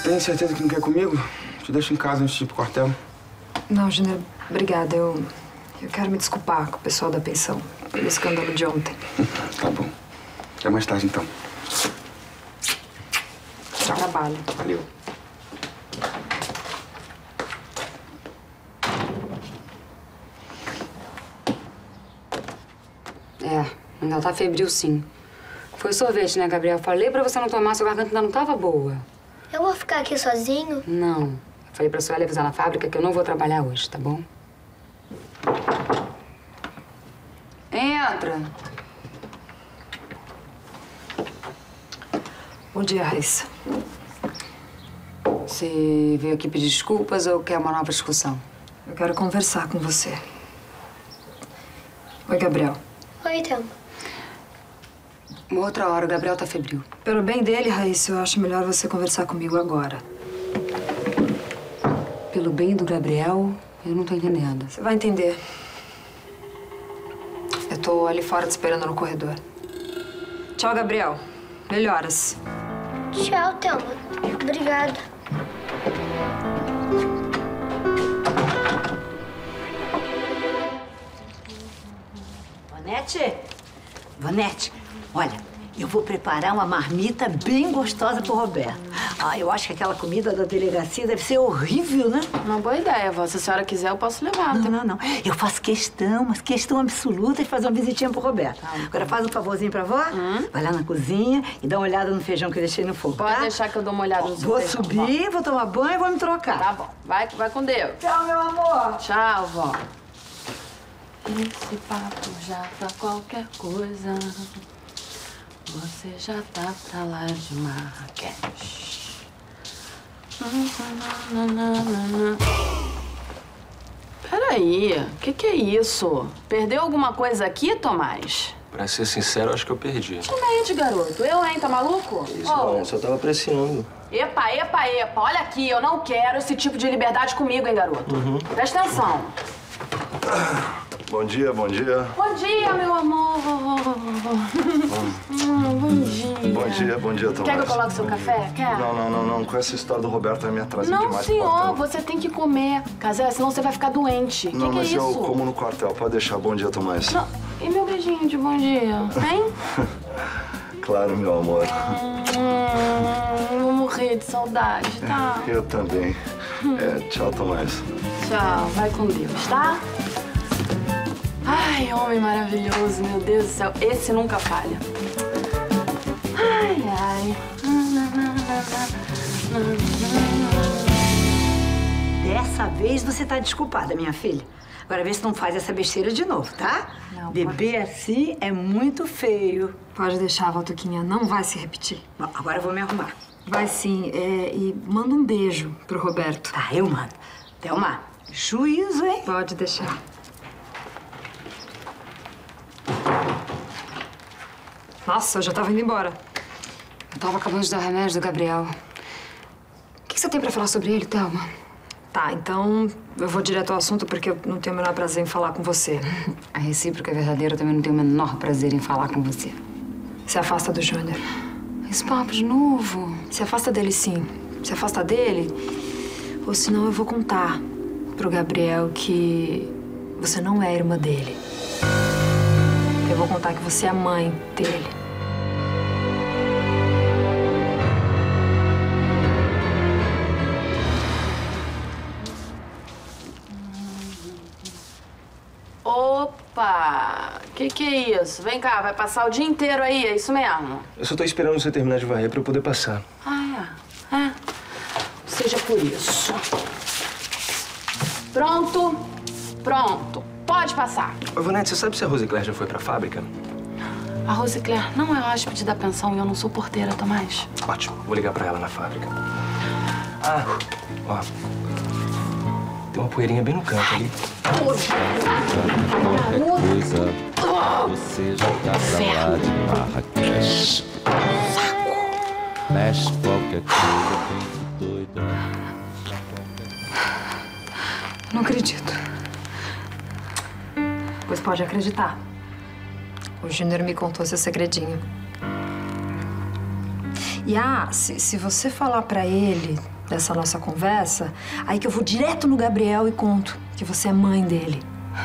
Tem certeza que não quer comigo? Te deixo em casa antes de ir pro quartel. Não, Júnior, obrigada. Eu quero me desculpar com o pessoal da pensão pelo escândalo de ontem. Tá bom. Até mais tarde, então. Tchau. Trabalho. Valeu. Ainda tá febril, sim. Foi sorvete, né, Gabriel? Falei pra você não tomar, sua garganta ainda não tava boa. Eu vou ficar aqui sozinho? Não. Eu falei pra Sueli avisar na fábrica que eu não vou trabalhar hoje, tá bom? Entra. Bom dia, Raíssa. Você veio aqui pedir desculpas ou quer uma nova discussão? Eu quero conversar com você. Oi, Gabriel. Oi, Thelma. Uma outra hora, o Gabriel tá febril. Pelo bem dele, Raíssa, eu acho melhor você conversar comigo agora. Pelo bem do Gabriel, eu não tô entendendo. Você vai entender. Eu tô ali fora te esperando no corredor. Tchau, Gabriel. Melhoras. Tchau, Thelma. Obrigada. Vonete? Vonete, olha, eu vou preparar uma marmita bem gostosa pro Roberto. Ah, eu acho que aquela comida da delegacia deve ser horrível, né? Uma boa ideia, vó. Se a senhora quiser, eu posso levar. Não. Eu faço questão, mas questão absoluta de fazer uma visitinha pro Roberto. Agora faz um favorzinho pra vó, vai lá na cozinha e dá uma olhada no feijão que eu deixei no fogo, Pode tá? deixar que eu dou uma olhada no seu Vou feijão, subir, vou tomar banho e vou me trocar. Tá bom. Vai com Deus. Tchau, meu amor. Tchau, vó. Esse papo já tá qualquer coisa. Você já tá pra lá de Marrakech. Peraí, o que é isso? Perdeu alguma coisa aqui, Tomás? Pra ser sincero, acho que eu perdi. Mente, garoto. Eu, hein? Tá maluco? Isso não, só tava pressionando. Epa. Olha aqui, eu não quero esse tipo de liberdade comigo, hein, garoto? Presta atenção. Bom dia. Bom dia, meu amor. Bom dia, Tomás. Quer que eu coloque seu café? Quer? Não. Com essa história do Roberto vai me atrasar Não, demais. senhor, você tem que comer. Casé, senão você vai ficar doente. Não, que mas é eu isso? como no quartel. Pode deixar. Bom dia, Tomás. Não. E meu beijinho de bom dia, hein? Claro, meu amor. Vou morrer de saudade, tá? Eu também. Tchau, Tomás. Tchau, vai com Deus, tá? Ai, homem maravilhoso, meu Deus do céu. Esse nunca falha. Ai. Dessa vez você tá desculpada, minha filha. Agora vê se não faz essa besteira de novo, tá? Não, beber assim é muito feio. Pode deixar, Valtuquinha. Não vai se repetir. Bom, agora eu vou me arrumar. Vai sim. E manda um beijo pro Roberto. Tá, eu mando. Thelma, juízo, hein? Pode deixar. Nossa, eu já tava indo embora. Eu tava acabando de dar o remédio do Gabriel. O que você tem pra falar sobre ele, Thelma? Tá, então eu vou direto ao assunto porque eu não tenho o menor prazer em falar com você. A recíproca é verdadeira, eu também não tenho o menor prazer em falar com você. Se afasta do Júnior. Esse papo de novo. Se afasta dele, sim. Se afasta dele, ou senão eu vou contar pro Gabriel que você não é irmã dele. Eu vou contar que você é a mãe dele. Opa! Que é isso? Vem cá, vai passar o dia inteiro aí, é isso mesmo? Eu só tô esperando você terminar de varrer pra eu poder passar. É. Seja por isso. Pronto. Pode passar. Ô, Vonete, você sabe se a Rosicler já foi pra fábrica? A Rosicler não é hóspede da pensão e eu não sou porteira, Tomás. Ótimo, vou ligar pra ela na fábrica. Ó. Tem uma poeirinha bem no canto ali. Qualquer coisa, você já tá pra lá de Marrakech. Mexe qualquer coisa, bem doida. Não acredito. Pois pode acreditar. O Júnior me contou seu segredinho. E se você falar pra ele dessa nossa conversa, aí que eu vou direto no Gabriel e conto que você é mãe dele.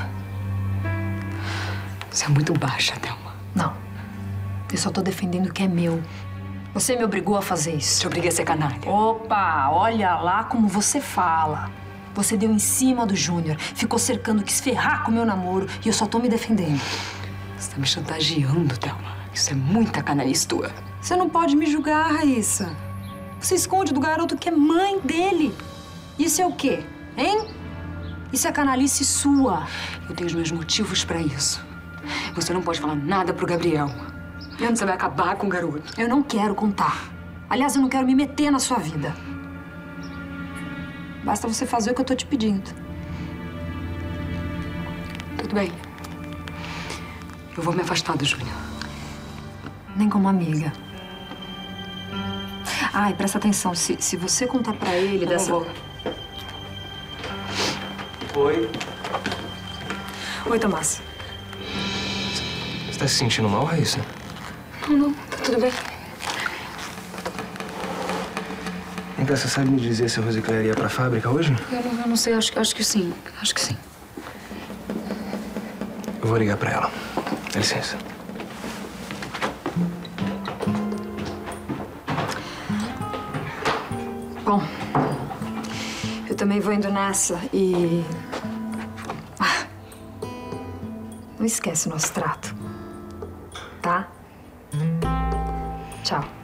Você é muito baixa, Thelma. Não. Eu só tô defendendo o que é meu. Você me obrigou a fazer isso. Te obriguei a ser canalha. Opa, olha lá como você fala. Você deu em cima do Júnior, ficou cercando, quis ferrar com o meu namoro e eu só tô me defendendo. Você tá me chantageando, Thelma. Isso é muita canalice tua. Você não pode me julgar, Raíssa. Você esconde do garoto que é mãe dele. Isso é o quê, hein? Isso é canalice sua. Eu tenho os meus motivos pra isso. Você não pode falar nada pro Gabriel. Você vai acabar com o garoto. Eu não quero contar. Aliás, eu não quero me meter na sua vida. Basta você fazer o que eu tô te pedindo. Tudo bem. Eu vou me afastar do Júnior. Nem como amiga. E presta atenção. Se você contar pra ele Eu dessa... não vou. Oi. Oi, Tomás. Você tá se sentindo mal, Raíssa? Não, tá tudo bem. Então, você sabe me dizer se a Rosicléia ia pra fábrica hoje? Eu não sei, acho que sim. Acho que sim. Eu vou ligar pra ela. Dá licença. Bom, eu também vou indo nessa e... não esquece o nosso trato, tá? Tchau.